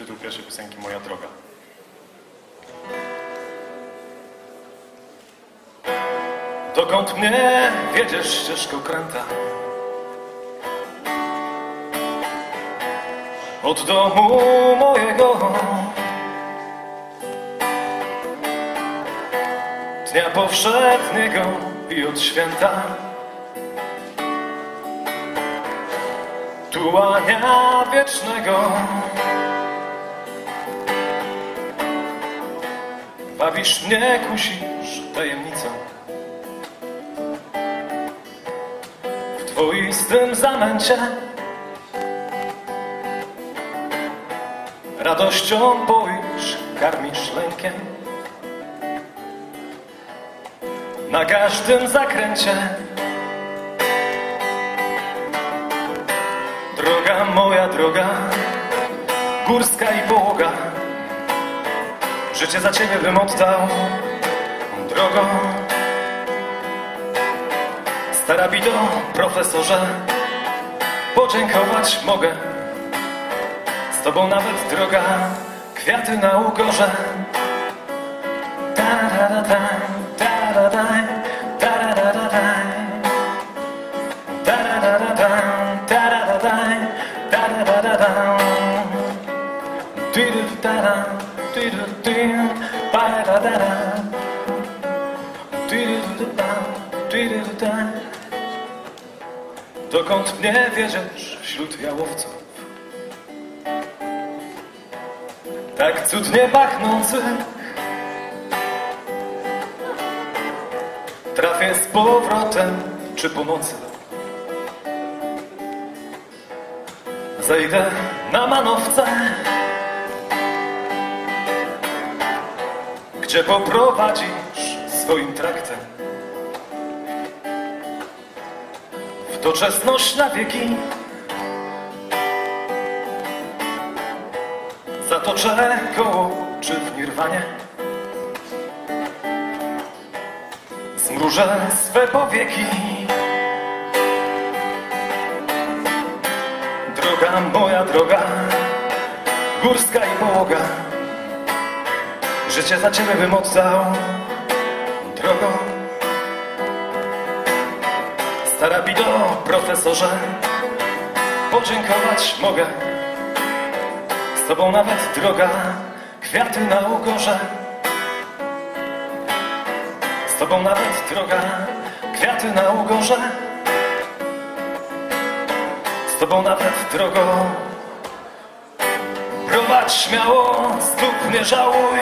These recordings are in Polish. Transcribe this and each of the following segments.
Tytuł pierwszej piosenki Moja droga. Dokąd mnie wiedziesz ścieżką kręta? Od domu mojego, dnia powszedniego i od święta, tułania wiecznego. Bawisz mnie, kusisz tajemnicą, w twoistym zamęcie radością boisz, karmisz lękiem. Na każdym zakręcie droga moja droga, górska i połoga, życie za ciebie bym oddał, drogo. Stara bido, profesorze, podziękować mogę. Z tobą nawet droga, kwiaty na ugorze. Dokąd mnie wiedziesz wśród jałowców, tak cudnie pachnących, trafię z powrotem czy pomocy. Zejdę na manowce, gdzie poprowadzisz swoim traktem. W doczesność na wieki zatoczę koło czy w nirwanie. Zmrużę swe powieki, droga moja droga, górska i połoga, życie za ciebie bym oddał, drogo. Stara bido, profesorze, podziękować mogę. Z tobą nawet droga, kwiaty na ugorze. Z tobą nawet droga, kwiaty na ugorze. Z tobą nawet drogo, prowadź śmiało, stóp nie żałuj.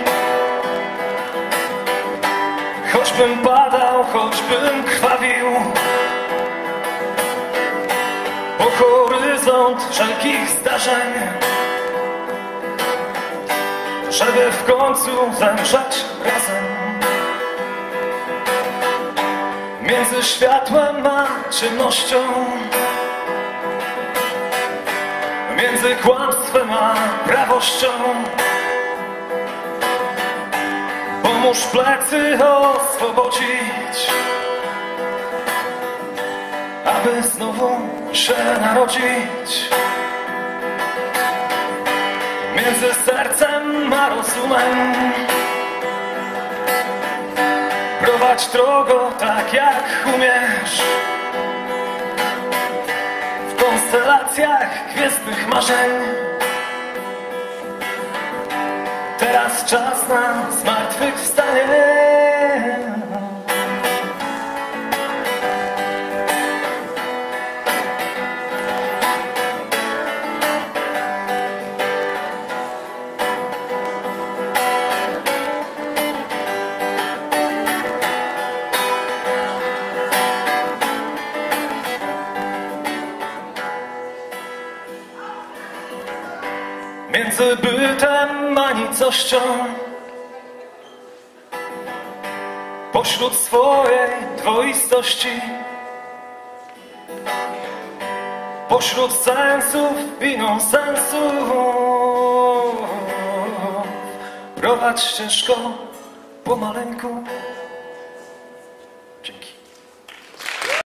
Choćbym padał, choćbym krwawił, po horyzont wszelkich zdarzeń, żeby w końcu zemrzeć razem. Między światłem a ciemnością, między kłamstwem a prawością. Pomóż plecy oswobodzić, aby znowu się narodzić. Między sercem a rozumem prowadź drogo tak jak umiesz, w konstelacjach gwiezdnych marzeń. Teraz czas na zmartwychwstanie. Między bytem a nicością, pośród swojej dwoistości, pośród sensów i nonsensów, prowadź ścieżką pomaleńku.